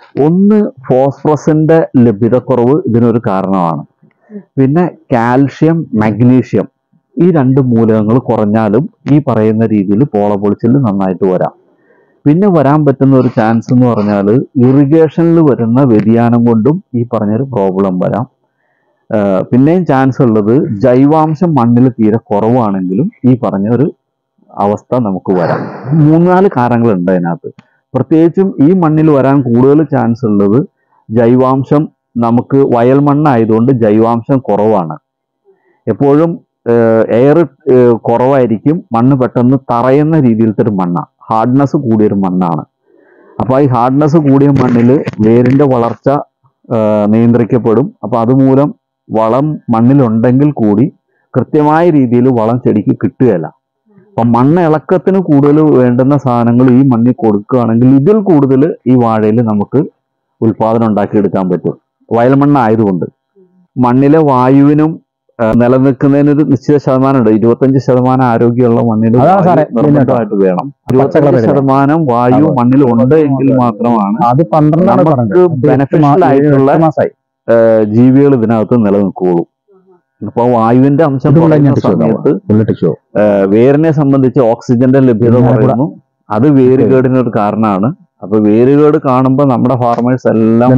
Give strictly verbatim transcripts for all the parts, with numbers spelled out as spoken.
ഒന്ന് ഫോസ്ഫറസിന്റെ ലഭ്യതക്കുറവ് ഇതിനൊരു കാരണമാണ്. പിന്നെ കാൽഷ്യം, മഗ്നീഷ്യം ഈ രണ്ട് മൂലകങ്ങൾ കുറഞ്ഞാലും ഈ പറയുന്ന രീതിയിൽ പോള പൊളിച്ചിൽ നന്നായിട്ട് വരാം. പിന്നെ വരാൻ പറ്റുന്ന ഒരു ചാൻസ് എന്ന് പറഞ്ഞാൽ ഇറിഗേഷനിൽ വരുന്ന വ്യതിയാനം കൊണ്ടും ഈ പറഞ്ഞൊരു പ്രോബ്ലം വരാം. പിന്നെയും ചാൻസ് ഉള്ളത് ജൈവാംശം മണ്ണിൽ തീരെ കുറവാണെങ്കിലും ഈ പറഞ്ഞ ഒരു അവസ്ഥ നമുക്ക് വരാം. മൂന്നാല് കാരണങ്ങളുണ്ട് അതിനകത്ത്. പ്രത്യേകിച്ചും ഈ മണ്ണിൽ വരാൻ കൂടുതൽ ചാൻസ് ഉള്ളത് ജൈവാംശം, നമുക്ക് വയൽ മണ്ണായതുകൊണ്ട് ജൈവാംശം കുറവാണ്. എപ്പോഴും എയർ കുറവായിരിക്കും, മണ്ണ് പെട്ടെന്ന് തറയുന്ന രീതിയിലത്തെ ഒരു മണ്ണാണ്, ഹാർഡ്നെസ് കൂടിയൊരു മണ്ണാണ്. അപ്പോൾ ഈ ഹാർഡ്നെസ് കൂടിയ മണ്ണിൽ വേരിൻ്റെ വളർച്ച നിയന്ത്രിക്കപ്പെടും. അപ്പോൾ അതുമൂലം വളം മണ്ണിലുണ്ടെങ്കിൽ കൂടി കൃത്യമായ രീതിയിൽ വളം ചെടിക്ക് കിട്ടുകയില്ല. അപ്പം മണ്ണ് ഇളക്കത്തിന് കൂടുതൽ വേണ്ടുന്ന സാധനങ്ങൾ ഈ മണ്ണിൽ കൊടുക്കുകയാണെങ്കിൽ ഇതിൽ കൂടുതൽ ഈ വാഴയിൽ നമുക്ക് ഉൽപാദനം ഉണ്ടാക്കിയെടുക്കാൻ പറ്റും. വയൽമണ്ണായതുകൊണ്ട് മണ്ണിലെ വായുവിനും നിലനിൽക്കുന്നതിനൊരു നിശ്ചിത ശതമാനമുണ്ട്. ഇരുപത്തഞ്ച് ശതമാനം ആരോഗ്യമുള്ള മണ്ണിൽ നിർബന്ധമായിട്ട് വേണം. ഇരുപത്തഞ്ച് ശതമാനം വായു മണ്ണിൽ ഉണ്ട് എങ്കിൽ മാത്രമാണ് നമുക്ക് ബെനഫിഷ്യൽ ആയിട്ടുള്ള ജീവികൾ ഇതിനകത്ത് നിലനിൽക്കുകയുള്ളൂ. അപ്പൊ വായുവിന്റെ അംശം കുറയുന്ന സമയത്ത് വേരിനെ സംബന്ധിച്ച് ഓക്സിജന്റെ ലഭ്യത കുറയുന്നു. അത് വേരുകേടിനൊരു കാരണമാണ്. അപ്പൊ വേരുകേട് കാണുമ്പോൾ നമ്മുടെ ഫാർമേഴ്സ് എല്ലാം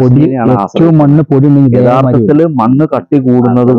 യഥാർത്ഥത്തില് മണ്ണ് കട്ടി കൂടുന്നത്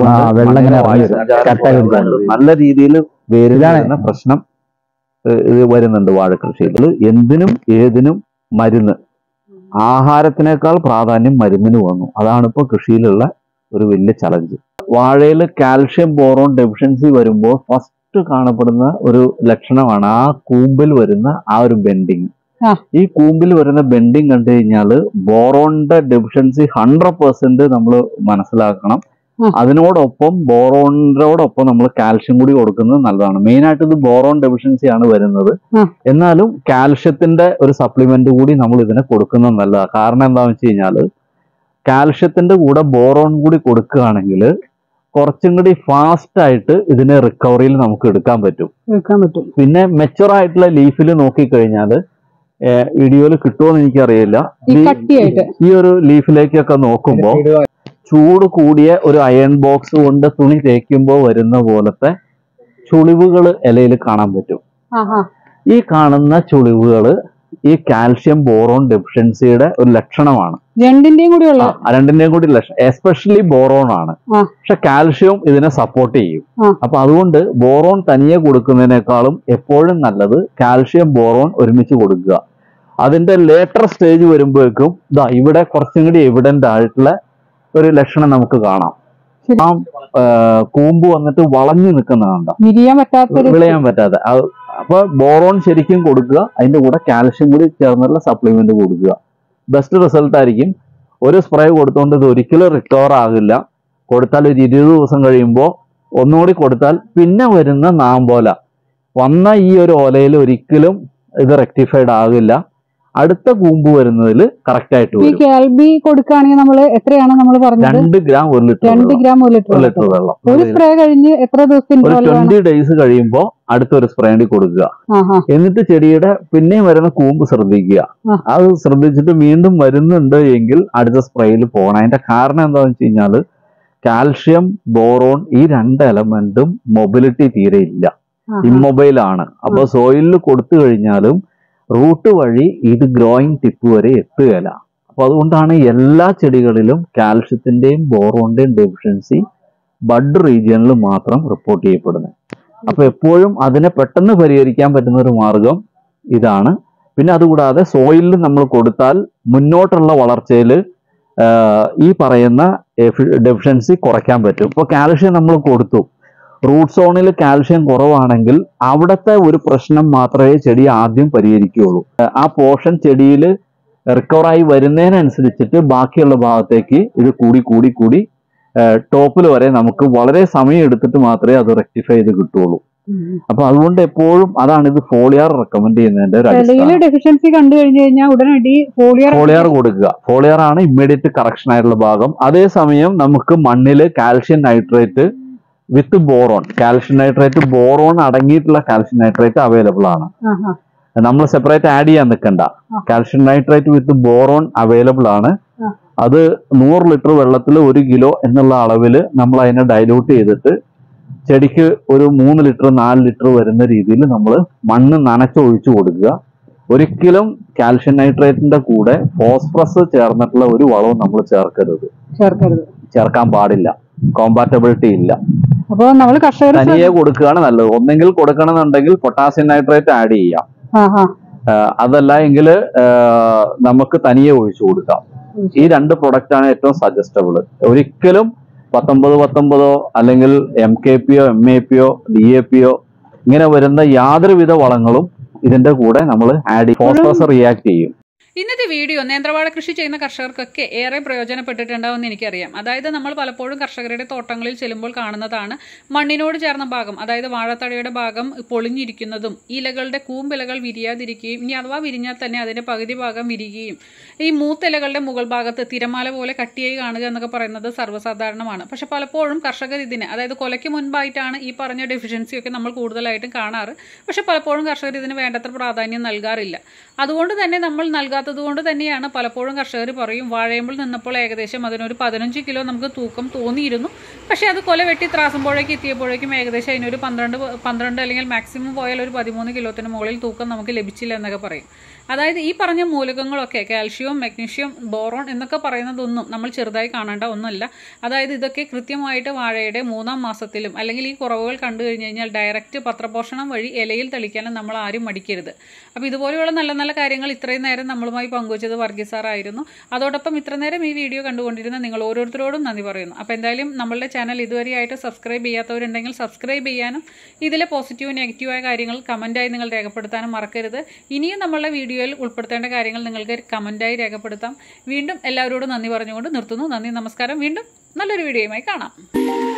കൊണ്ട് നല്ല രീതിയിൽ വേരുന്ന പ്രശ്നം ഇത് വരുന്നുണ്ട് വാഴക്കൃഷിയിൽ. എന്തിനും ഏതിനും മരുന്ന്, ആഹാരത്തിനേക്കാൾ പ്രാധാന്യം മരുന്നിന് വന്നു. അതാണ് ഇപ്പോൾ കൃഷിയിലുള്ള ഒരു വലിയ ചലഞ്ച്. വാഴയിൽ കാൽഷ്യം ബോറോൺ ഡെഫിഷ്യൻസി വരുമ്പോൾ ഫസ്റ്റ് കാണപ്പെടുന്ന ഒരു ലക്ഷണമാണ് ആ കൂമ്പിൽ വരുന്ന ആ ഒരു ബെൻഡിങ്. ഈ കൂമ്പിൽ വരുന്ന ബെൻഡിങ് കണ്ടു കഴിഞ്ഞാൽ ബോറോണിന്റെ ഡെഫിഷ്യൻസി ഹൺഡ്രഡ് പെർസെന്റ് നമ്മൾ മനസ്സിലാക്കണം. അതിനോടൊപ്പം ബോറോണിനോടൊപ്പം നമ്മൾ കാൽഷ്യം കൂടി കൊടുക്കുന്നത് നല്ലതാണ്. മെയിനായിട്ട് ഇത് ബോറോൺ ഡെഫിഷ്യൻസി ആണ് വരുന്നത്. എന്നാലും കാൽഷ്യത്തിന്റെ ഒരു സപ്ലിമെന്റ് കൂടി നമ്മൾ ഇതിനെ കൊടുക്കുന്നത് നല്ലതാണ്. കാരണം എന്താണെന്ന് വെച്ച് കഴിഞ്ഞാൽ കാൽഷ്യത്തിന്റെ കൂടെ ബോറോൺ കൂടി കൊടുക്കുകയാണെങ്കിൽ കുറച്ചും കൂടി ഫാസ്റ്റ് ആയിട്ട് ഇതിനെ റിക്കവറിയിൽ നമുക്ക് എടുക്കാൻ പറ്റും. പിന്നെ മെച്ചുവർ ആയിട്ടുള്ള ലീഫിൽ നോക്കിക്കഴിഞ്ഞാൽ വീഡിയോയിൽ കിട്ടുമോന്ന് എനിക്കറിയില്ല. ഈ ഒരു ലീഫിലേക്കൊക്കെ നോക്കുമ്പോൾ ചൂട് കൂടിയ ഒരു അയൺ ബോക്സ് കൊണ്ട് തുണി തേക്കുമ്പോൾ വരുന്ന പോലത്തെ ചുളിവുകൾ ഇലയിൽ കാണാൻ പറ്റും. ഈ കാണുന്ന ചുളിവുകള് ഈ കാൽഷ്യം ബോറോൺ ഡെഫിഷ്യൻസിയുടെ ഒരു ലക്ഷണമാണ്. രണ്ടിന്റെയും കൂടി രണ്ടിന്റെയും കൂടി ലക്ഷണം, എസ്പെഷ്യലി ബോറോൺ ആണ്. പക്ഷെ കാൽഷ്യവും ഇതിനെ സപ്പോർട്ട് ചെയ്യും. അപ്പൊ അതുകൊണ്ട് ബോറോൺ തനിയെ കൊടുക്കുന്നതിനേക്കാളും എപ്പോഴും നല്ലത് കാൽഷ്യം ബോറോൺ ഒരുമിച്ച് കൊടുക്കുക. അതിന്റെ ലേറ്റർ സ്റ്റേജ് വരുമ്പോഴേക്കും ഇതാ ഇവിടെ കുറച്ചും കൂടി എവിഡന്റ് ആയിട്ടുള്ള ഒരു ലക്ഷണം നമുക്ക് കാണാം. ആ കൂമ്പ് വന്നിട്ട് വളഞ്ഞു നിൽക്കുന്നതാണ്ട, വിളയാൻ പറ്റാതെ. അപ്പൊ ബോറോൺ ശരിക്കും കൊടുക്കുക, അതിന്റെ കൂടെ കാൽഷ്യം കൂടി ചേർന്നുള്ള സപ്ലിമെന്റ് കൊടുക്കുക. ബെസ്റ്റ് റിസൾട്ട് ആയിരിക്കും. ഒരു സ്പ്രേ കൊടുത്തുകൊണ്ട് ഇത് ഒരിക്കലും റിക്കവർ ആകില്ല. കൊടുത്താൽ ഒരു ഇരുപത് ദിവസം കഴിയുമ്പോൾ ഒന്നുകൂടി കൊടുത്താൽ പിന്നെ വരുന്ന നാമ്പോല വന്ന ഈ ഒരു ഓലയിൽ ഒരിക്കലും ഇത് റെക്ടിഫൈഡ് ആകില്ല. അടുത്ത കൂമ്പ് വരുന്നതിൽ കറക്റ്റ് ആയിട്ട് കൊടുക്കുകയാണെങ്കിൽ നമ്മൾ എത്രയാണ് നമ്മൾ പറഞ്ഞത്? രണ്ട് ഗ്രാം ഒരു ലിറ്റർ രണ്ട് ഗ്രാം ഒരു ലിറ്റർ ലിറ്റർ വെള്ളം. ഒരു സ്പ്രേ കഴിഞ്ഞ് എത്ര ദിവസം? ട്വന്റി ഡേയ്സ് കഴിയുമ്പോൾ അടുത്തൊരു സ്പ്രേ കൂടി കൊടുക്കുക. എന്നിട്ട് ചെടിയുടെ പിന്നെയും വരുന്ന കൂമ്പ് ശ്രദ്ധിക്കുക. അത് ശ്രദ്ധിച്ചിട്ട് വീണ്ടും വരുന്നുണ്ട് എങ്കിൽ അടുത്ത സ്പ്രേയിൽ പോകണം. അതിന്റെ കാരണം എന്താണെന്ന് വെച്ച് കഴിഞ്ഞാൽ കാൽഷ്യം ബോറോൺ ഈ രണ്ട് എലമെന്റും മൊബിലിറ്റി തീരെ ഇല്ല, ഇമ്മൊബൈൽ ആണ്. അപ്പൊ സോയിലിൽ കൊടുത്തു കഴിഞ്ഞാലും റൂട്ട് വഴി ഇത് ഗ്രോയിങ് ടിപ്പ് വരെ എത്തുകയില്ല. അപ്പൊ അതുകൊണ്ടാണ് എല്ലാ ചെടികളിലും കാൽഷ്യത്തിന്റെയും ബോറോണിന്റെയും ഡെഫിഷ്യൻസി ബഡ് റീജിയനിൽ മാത്രം റിപ്പോർട്ട് ചെയ്യപ്പെടുന്നത്. അപ്പൊ എപ്പോഴും അതിനെ പെട്ടെന്ന് പരിഹരിക്കാൻ പറ്റുന്ന ഒരു മാർഗം ഇതാണ്. പിന്നെ അതുകൂടാതെ സോയിലിൽ നമ്മൾ കൊടുത്താൽ മുന്നോട്ടുള്ള വളർച്ചയിൽ ഈ പറയുന്ന ഡെഫിഷ്യൻസി കുറയ്ക്കാൻ പറ്റും. ഇപ്പോൾ കാൽഷ്യം നമ്മൾ കൊടുത്തു, റൂട്ട് സോണിൽ കാൽഷ്യം കുറവാണെങ്കിൽ അവിടുത്തെ ഒരു പ്രശ്നം മാത്രമേ ചെടി ആദ്യം പരിഹരിക്കുകയുള്ളൂ. ആ പോർഷൻ ചെടിയിൽ റിക്കവറായി വരുന്നതിനനുസരിച്ചിട്ട് ബാക്കിയുള്ള ഭാഗത്തേക്ക് ഇത് കൂടി കൂടി കൂടി ടോപ്പിൽ വരെ നമുക്ക് വളരെ സമയം എടുത്തിട്ട് മാത്രമേ അത് റെക്ടിഫൈ ചെയ്ത് കിട്ടുള്ളൂ. അപ്പൊ അതുകൊണ്ട് എപ്പോഴും അതാണ് ഇത് ഫോളിയാർ റെക്കമെൻഡ് ചെയ്യുന്നതിന്റെ ഡെഫിഷ്യൻസി കണ്ടു കഴിഞ്ഞു കഴിഞ്ഞാൽ ഉടനടി ഫോളിയാർ ഫോളിയാർ കൊടുക്കുക. ഫോളിയാർ ആണ് ഇമ്മീഡിയറ്റ് കറക്ഷൻ ആയിട്ടുള്ള ഭാഗം. അതേസമയം നമുക്ക് മണ്ണില് calcium nitrate with boron, calcium nitrate boron അടങ്ങിയിട്ടുള്ള കാൽഷ്യം നൈട്രേറ്റ് അവൈലബിൾ ആണ്. നമ്മൾ സെപ്പറേറ്റ് ആഡ് ചെയ്യാൻ നിൽക്കണ്ട. Calcium nitrate with boron available ആണ്. അത് നൂറ് ലിറ്റർ വെള്ളത്തിൽ ഒരു കിലോ എന്നുള്ള അളവിൽ നമ്മൾ അതിനെ ഡൈലൂട്ട് ചെയ്തിട്ട് ചെടിക്ക് ഒരു മൂന്ന് ലിറ്റർ നാല് ലിറ്റർ വരുന്ന രീതിയിൽ നമ്മൾ മണ്ണ് നനച്ചൊഴിച്ചു കൊടുക്കുക. ഒരിക്കലും കാൽഷ്യം നൈട്രേറ്റിന്റെ കൂടെ ഫോസ്ഫറസ് ചേർന്നിട്ടുള്ള ഒരു വളവും നമ്മൾ ചേർക്കരുത് ചേർക്കരുത് ചേർക്കാൻ പാടില്ല. കോമ്പാറ്റബിലിറ്റി ഇല്ല. അപ്പൊ നമ്മൾ കർഷകർ തനിയെ കൊടുക്കുകയാണ് നല്ലത്. ഒന്നെങ്കിൽ കൊടുക്കണമെന്നുണ്ടെങ്കിൽ പൊട്ടാസ്യം നൈട്രേറ്റ് ആഡ് ചെയ്യാം, അതല്ല എങ്കിൽ നമുക്ക് തനിയെ ഒഴിച്ചു കൊടുക്കാം. ഈ രണ്ട് പ്രൊഡക്റ്റ് ആണ് ഏറ്റവും സജസ്റ്റബിൾ. ഒരിക്കലും പത്തൊമ്പത് പത്തൊമ്പതോ അല്ലെങ്കിൽ എം കെ പിയോ എം എ പിയോ ഡി എ പിയോ ഇങ്ങനെ വരുന്ന യാതൊരുവിധ വളങ്ങളും ഇതിന്റെ കൂടെ നമ്മൾ ആഡ് ഫോസ്ഫറസ് റിയാക്ട് ചെയ്യും. ഇന്നത്തെ വീഡിയോ നേന്ത്രവാഴ കൃഷി ചെയ്യുന്ന കർഷകർക്കൊക്കെ ഏറെ പ്രയോജനപ്പെട്ടിട്ടുണ്ടാവുമെന്ന് എനിക്കറിയാം. അതായത് നമ്മൾ പലപ്പോഴും കർഷകരുടെ തോട്ടങ്ങളിൽ ചെല്ലുമ്പോൾ കാണുന്നതാണ് മണ്ണിനോട് ചേർന്ന ഭാഗം, അതായത് വാഴത്തടയുടെ ഭാഗം പൊളിഞ്ഞിരിക്കുന്നതും ഇലകളുടെ കൂമ്പിലകൾ വിരിയാതിരിക്കുകയും ഇനി അഥവാ വിരിഞ്ഞാൽ തന്നെ അതിന്റെ പകുതി ഭാഗം വിരിയുകയും ഈ മൂത്തിലകളുടെ മുകൾ ഭാഗത്ത് തിരമാല പോലെ കട്ടിയായി കാണുക എന്നൊക്കെ പറയുന്നത് സർവ്വസാധാരണമാണ്. പക്ഷെ പലപ്പോഴും കർഷകർ ഇതിനെ, അതായത് കൊലയ്ക്ക് മുൻപായിട്ടാണ് ഈ പറഞ്ഞ ഡെഫിഷ്യൻസിയൊക്കെ നമ്മൾ കൂടുതലായിട്ടും കാണാറ്. പക്ഷെ പലപ്പോഴും കർഷകർ ഇതിന് വേണ്ടത്ര പ്രാധാന്യം നൽകാറില്ല. അതുകൊണ്ട് തന്നെ നമ്മൾ നൽകാത്തത് കൊണ്ട് തന്നെയാണ് പലപ്പോഴും കർഷകർ പറയും വാഴയമ്പിൾ നിന്നപ്പോൾ ഏകദേശം അതിനൊരു പതിനഞ്ച് കിലോ നമുക്ക് തൂക്കം തോന്നിയിരുന്നു, പക്ഷെ അത് കൊല വെട്ടി ത്രാസുമ്പോഴേക്ക് എത്തിയപ്പോഴേക്കും ഏകദേശം അതിനൊരു പന്ത്രണ്ട് പന്ത്രണ്ട് അല്ലെങ്കിൽ മാക്സിമം പോയാൽ ഒരു പതിമൂന്ന് കിലോത്തിന് മുകളിൽ തൂക്കം നമുക്ക് ലഭിച്ചില്ല എന്നൊക്കെ പറയും. അതായത് ഈ പറഞ്ഞ മൂലകങ്ങളൊക്കെ കാൽഷ്യം, മഗ്നീഷ്യം, ബോറോൺ എന്നൊക്കെ പറയുന്നതൊന്നും നമ്മൾ ചെറുതായി കാണേണ്ട ഒന്നുമല്ല. അതായത് ഇതൊക്കെ കൃത്യമായിട്ട് വാഴയുടെ മൂന്നാം മാസത്തിലും അല്ലെങ്കിൽ ഈ കുറവുകൾ കണ്ടു കഴിഞ്ഞു കഴിഞ്ഞാൽ ഡയറക്റ്റ് പത്രപോഷണം വഴി ഇലയിൽ തെളിക്കാനും നമ്മൾ ആരും മടിക്കരുത്. അപ്പോൾ ഇതുപോലെയുള്ള നല്ല നല്ല കാര്യങ്ങൾ ഇത്രയും നേരം നമ്മളുമായി പങ്കുവച്ചത് വർഗീസ് സാറായിരുന്നു. അതോടൊപ്പം ഇത്ര നേരം ഈ വീഡിയോ കണ്ടുകൊണ്ടിരുന്ന നിങ്ങൾ ഓരോരുത്തരോടും നന്ദി പറയുന്നു. അപ്പോൾ എന്തായാലും നമ്മളുടെ ചാനൽ ഇതുവരെയായിട്ട് സബ്സ്ക്രൈബ് ചെയ്യാത്തവരുണ്ടെങ്കിൽ സബ്സ്ക്രൈബ് ചെയ്യാനും ഇതിലെ പോസിറ്റീവ് നെഗറ്റീവായ കാര്യങ്ങൾ കമൻറ്റായി നിങ്ങൾ രേഖപ്പെടുത്താനും മറക്കരുത്. ഇനിയും നമ്മളുടെ വീഡിയോയിൽ ഉൾപ്പെടുത്തേണ്ട കാര്യങ്ങൾ നിങ്ങൾക്ക് കമൻറ്റായി രേഖപ്പെടുത്താം. വീണ്ടും എല്ലാവരോടും നന്ദി പറഞ്ഞുകൊണ്ട് നിർത്തുന്നു. നന്ദി, നമസ്കാരം. വീണ്ടും നല്ലൊരു വീഡിയോയുമായി കാണാം.